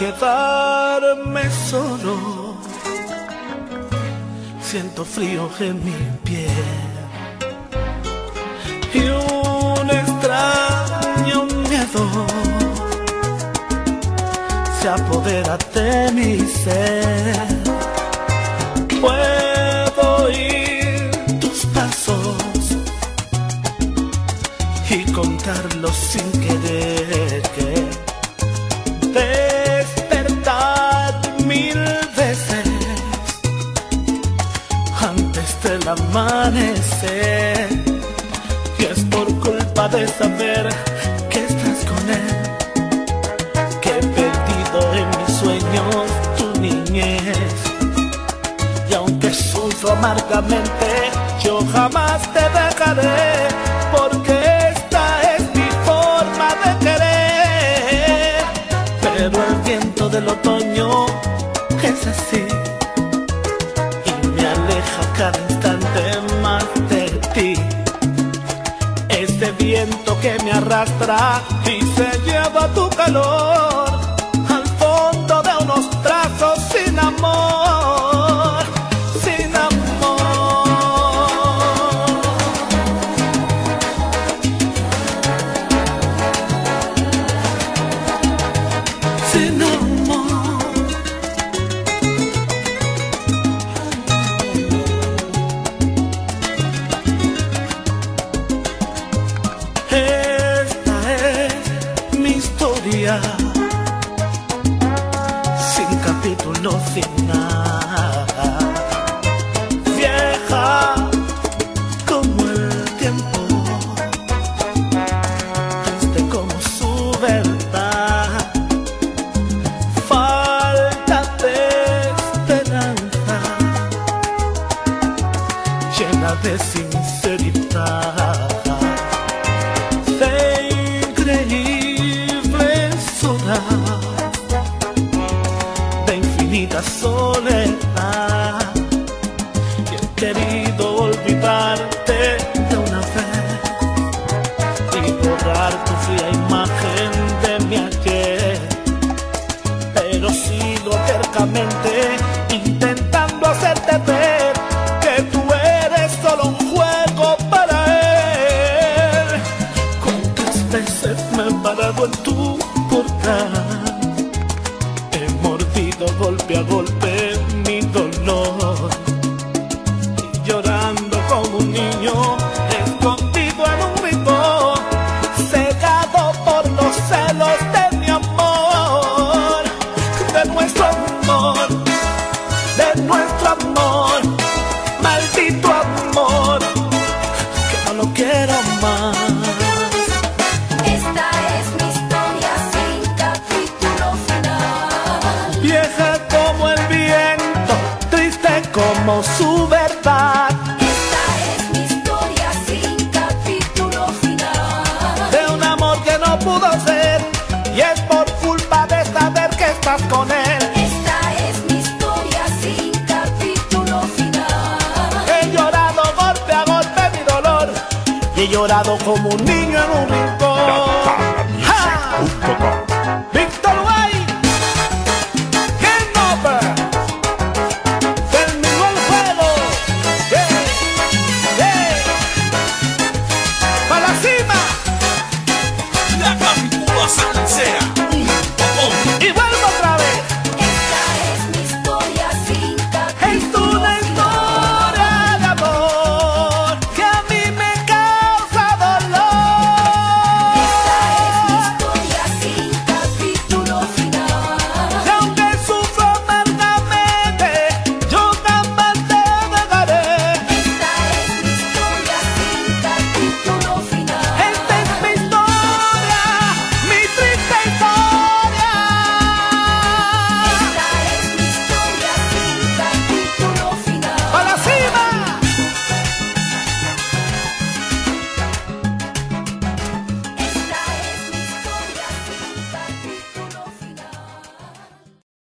quedarme solo. Siento frío en mi piel y un extraño miedo se apodera de mi ser. Puedo oír tus pasos y contarlos sin querer, que despertar mil veces antes del amanecer. Y es por culpa de saber que estás con él que he perdido en mis sueños tu niñez. Y aunque sufro amargamente, yo jamás te dejaré, porque esta es mi forma de querer. Pero el viento del otoño es así y me aleja cada instante más de ti. Ese viento que me arrastra y se lleva tu calor al fondo de unos brazos sin amor, sin amor. Sin amor. Esta es mi historia, sin capítulo final, vieja como el tiempo, triste como su verdad, falta de esperanza, llena de sinceridad, de increíbles horas, de infinita soledad. Y he querido olvidarte de una vez y borrar tu fría imagen de mi ayer, pero sigo tercamente intentando hacerte ver que tú eres solo un juego para él. ¿Cuántas veces me he parado en tu portal? He mordido golpe a golpe mi dolor y llorando como un niño escondido en un rincón, cegado por los celos de mi amor, de nuestro amor, de nuestro amor, maldito amor, que no lo quiero más. Esta es mi historia sin capítulo final. Vieja como el viento, triste como su verdad, Esta es mi historia sin capítulo final. de un amor que no pudo ser, y es por culpa de saber que estás con él. Esta es mi historia sin capítulo final. He llorado golpe a golpe mi dolor y he llorado como un niño en un rincón. ¡Ja!